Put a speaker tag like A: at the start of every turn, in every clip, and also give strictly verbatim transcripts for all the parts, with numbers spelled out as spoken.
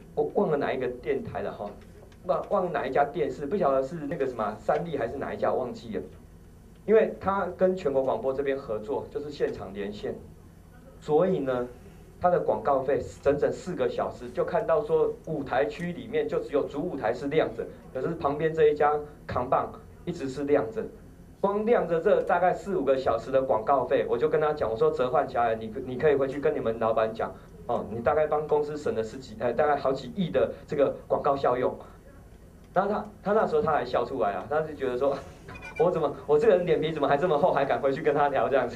A: 我忘了哪一个电台了哈，忘忘了哪一家电视，不晓得是那个什么三立还是哪一家，忘记了。因为他跟全国广播这边合作，就是现场连线，所以呢，他的广告费整整四个小时，就看到说舞台区里面就只有主舞台是亮着，可是旁边这一家扛棒一直是亮着。光亮着这大概四五个小时的广告费，我就跟他讲，我说折换下来，你你可以回去跟你们老板讲，哦，你大概帮公司省了十几，呃，大概好几亿的这个广告效用。然后他他那时候他还笑出来啊，他就觉得说，我怎么我这个人脸皮怎么还这么厚，还敢回去跟他聊这样子。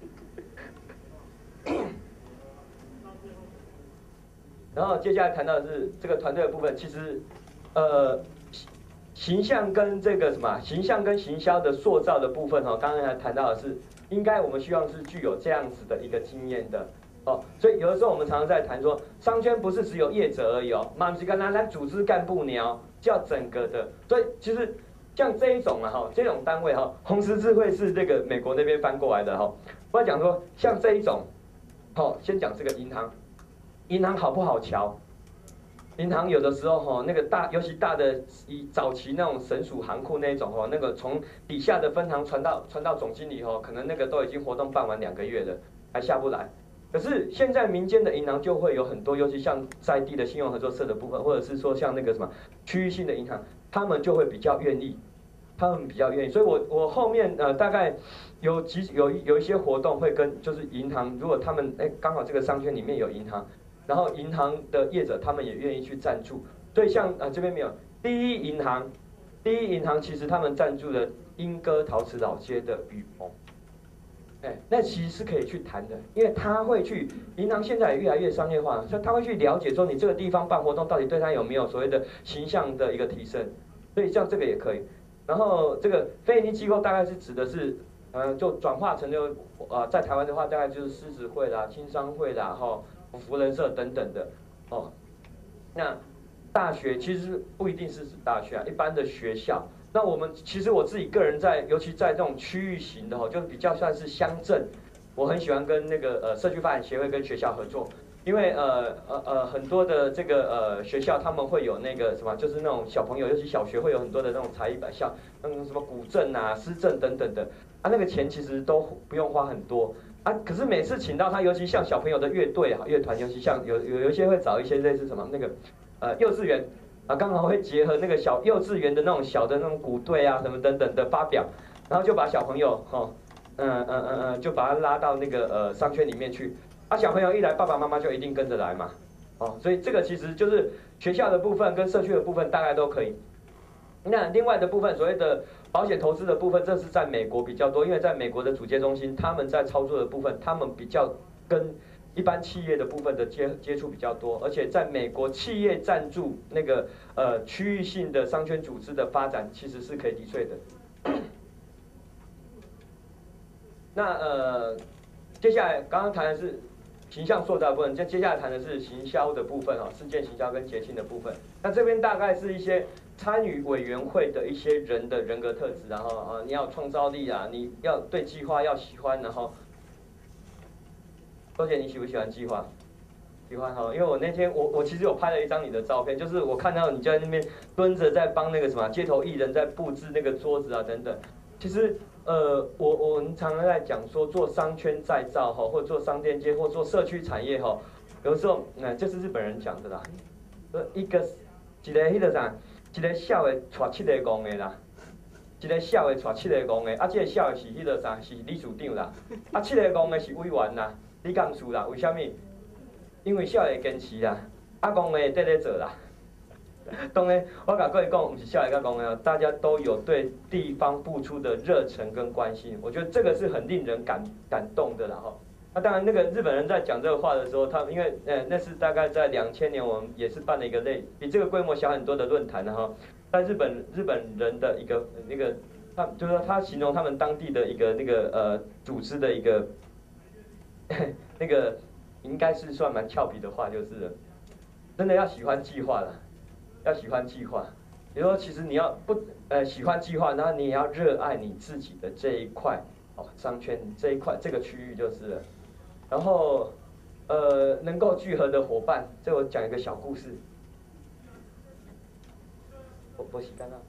A: 然后接下来谈到的是这个团队的部分，其实，呃。形象跟这个什么形象跟行销的塑造的部分哈，刚刚还谈到的是，应该我们希望是具有这样子的一个经验的哦，所以有的时候我们常常在谈说，商圈不是只有业者而已哦，嘛不是跟咱咱组织干部鸟叫整个的，所以其实像这一种啊哈，这种单位哈，红十字会是这个美国那边翻过来的哈，我要讲说像这一种，好，先讲这个银行，银行好不好瞧？银行有的时候哈，那个大，尤其大的以早期那种省属行库那种哈，那个从底下的分行传到传到总经理哈，可能那个都已经活动办完两个月了，还下不来。可是现在民间的银行就会有很多，尤其像在地的信用合作社的部分，或者是说像那个什么区域性的银行，他们就会比较愿意，他们比较愿意。所以我我后面呃大概有几有有一些活动会跟就是银行，如果他们哎刚好这个商圈里面有银行。然后银行的业者他们也愿意去赞助，所以像呃这边没有第一银行，第一银行其实他们赞助了莺歌陶瓷老街的雨棚，哎，那其实是可以去谈的，因为他会去银行现在也越来越商业化，所以他会去了解说你这个地方办活动到底对他有没有所谓的形象的一个提升，所以像这个也可以。然后这个非营利机构大概是指的是，呃，就转化成就呃在台湾的话大概就是狮子会啦、青商会啦，哈。福人社等等的，哦，那大学其实不一定是指大学啊，一般的学校。那我们其实我自己个人在，尤其在这种区域型的哈，就比较算是乡镇，我很喜欢跟那个呃社区发展协会跟学校合作，因为呃呃呃很多的这个呃学校他们会有那个什么，就是那种小朋友，尤其小学会有很多的那种才艺班，像那种什么古镇啊、诗镇等等的，啊那个钱其实都不用花很多。啊，可是每次请到他，尤其像小朋友的乐队啊、乐团，尤其像有有有一些会找一些类似什么那个，呃，幼稚园啊，刚好会结合那个小幼稚园的那种小的那种鼓队啊，什么等等的发表，然后就把小朋友哈，嗯嗯嗯嗯，就把他拉到那个呃商圈里面去。啊，小朋友一来，爸爸妈妈就一定跟着来嘛，哦，所以这个其实就是学校的部分跟社区的部分大概都可以。那另外的部分，所谓的保险投资的部分，这是在美国比较多，因为在美国的主接中心，他们在操作的部分，他们比较跟一般企业的部分的接接触比较多，而且在美国企业赞助那个呃区域性的商圈组织的发展，其实是可以抵税的。那呃，接下来刚刚谈的是形象塑造的部分，接接下来谈的是行销的部分啊，事件行销跟节庆的部分。那这边大概是一些参与委员会的一些人的人格特质，然后啊，你要有创造力啊，你要对计划要喜欢，然后，周姐你喜不喜欢计划？喜欢哈，因为我那天我我其实有拍了一张你的照片，就是我看到你在那边蹲着在帮那个什么街头艺人在布置那个桌子啊等等。其实呃，我我们常常在讲说做商圈再造哈，或做商店街或做社区产业哈，有时候嗯，这是日本人讲的啦，呃一个一个迄个啥，一个小的带七个公的啦。一个小的带七个公的，啊，这个小的是迄个啥，是理事长啦，啊，七个公的是委员啦，理干事啦，为什么？因为小的坚持啦，啊，公的在咧做啦。当然，我甲各位讲，不是小的甲公的，大家都有对地方付出的热忱跟关心，我觉得这个是很令人感感动的啦哈。那、啊、当然，那个日本人在讲这个话的时候，他因为呃那是大概在两千年，我们也是办了一个类比这个规模小很多的论坛哈，在日本日本人的一个那个，他就是说他形容他们当地的一个那个呃组织的一个那个应该是算蛮俏皮的话，就是了真的要喜欢计划了。要喜欢计划，比如说，其实你要不呃喜欢计划，那你也要热爱你自己的这一块哦，商圈这一块这个区域就是了。然后呃能够聚合的伙伴，这我讲一个小故事。 我我洗干了。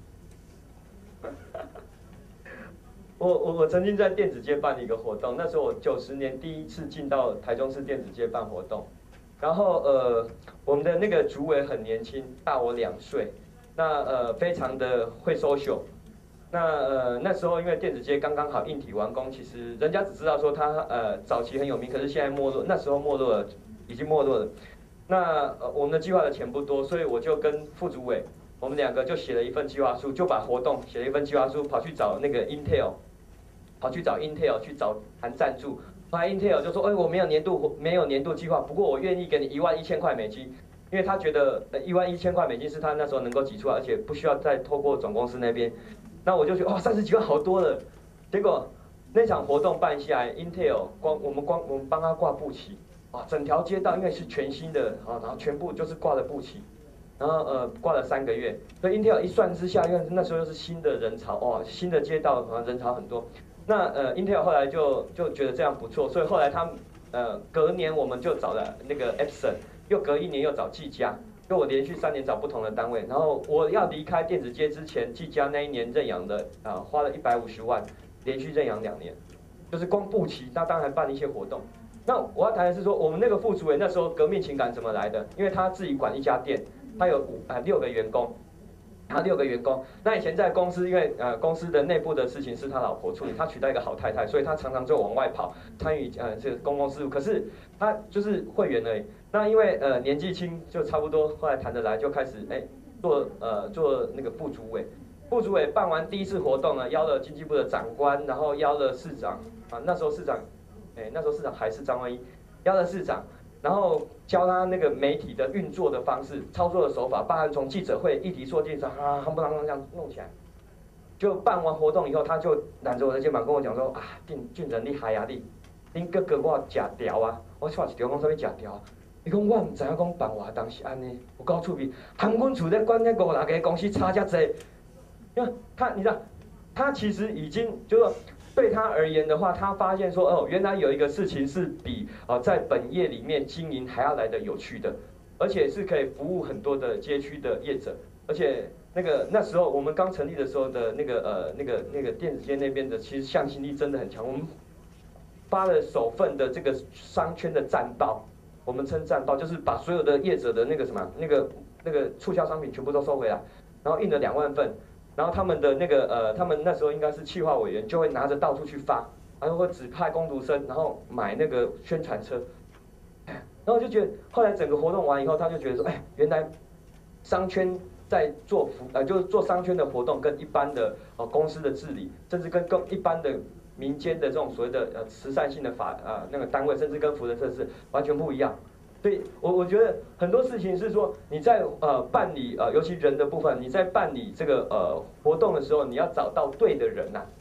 A: 我我我曾经在电子街办了一个活动，那时候我九十年第一次进到台中市电子街办活动，然后呃我们的那个主委很年轻，大我两岁，那呃非常的会 social， 那呃那时候因为电子街刚刚好硬体完工，其实人家只知道说他呃早期很有名，可是现在没落，那时候没落了，已经没落了。那呃我们的计划的钱不多，所以我就跟副主委，我们两个就写了一份计划书，就把活动写了一份计划书，跑去找那个 Intel。跑去找 Intel 去找谈赞助，后来 Intel 就说，哎，我没有年度没有年度计划，不过我愿意给你一万一千块美金，因为他觉得一万一千块美金是他那时候能够挤出来，而且不需要再透过总公司那边。那我就觉得，哇，三十几万好多了。结果那场活动办下来 ，Intel 光我们光我们帮他挂布旗，啊，整条街道因为是全新的啊，然后全部就是挂了布旗。然后呃挂了三个月，所以 Intel 一算之下，因为那时候又是新的人潮，哇，新的街道啊人潮很多。那呃 Intel 后来就就觉得这样不错，所以后来他们呃隔年我们就找了那个 Epson， 又隔一年又找技嘉，就我连续三年找不同的单位。然后我要离开电子街之前，技嘉那一年认养的啊、呃、花了一百五十万，连续认养两年，就是光布旗，那当然办了一些活动。那我要谈的是说，我们那个副主委那时候革命情感怎么来的？因为他自己管一家店，他有五啊、呃、六个员工。他六个员工，那以前在公司，因为呃公司的内部的事情是他老婆处理，他娶到一个好太太，所以他常常就往外跑，参与呃这个公共事务。可是他就是会员而已。那因为呃年纪轻，就差不多后来谈得来，就开始哎做呃做那个副主委。副主委办完第一次活动呢，邀了经济部的长官，然后邀了市长啊，那时候市长，哎那时候市长还是张万一，邀了市长。然后教他那个媒体的运作的方式、操作的手法，包含从记者会议题说记者啊，夯不啷啷这样弄起来。就办完活动以后，他就揽着我的肩膀跟我讲说：“啊，俊俊仁你害啊你，恁哥哥我食条啊，我错一条讲啥物食条？伊讲我唔知影讲办活动是安尼，有够趣味。含阮厝咧管咧五六个公司差遮济，因为他你知道，他其实已经就是说。”对他而言的话，他发现说，哦，原来有一个事情是比啊、呃、在本业里面经营还要来的有趣的，而且是可以服务很多的街区的业者，而且那个那时候我们刚成立的时候的那个呃那个那个电子街那边的，其实向心力真的很强。我们发了首份的这个商圈的战报，我们称战报，就是把所有的业者的那个什么那个那个促销商品全部都收回来，然后印了两万份。然后他们的那个呃，他们那时候应该是企划委员，就会拿着到处去发，然后会指派工读生，然后买那个宣传车，然后就觉得后来整个活动完以后，他就觉得说，哎，原来商圈在做服呃，就是做商圈的活动，跟一般的呃公司的治理，甚至跟更一般的民间的这种所谓的呃慈善性的法啊、呃、那个单位，甚至跟福人社是完全不一样。所以我我觉得很多事情是说你在呃办理呃尤其人的部分，你在办理这个呃活动的时候，你要找到对的人呐、啊。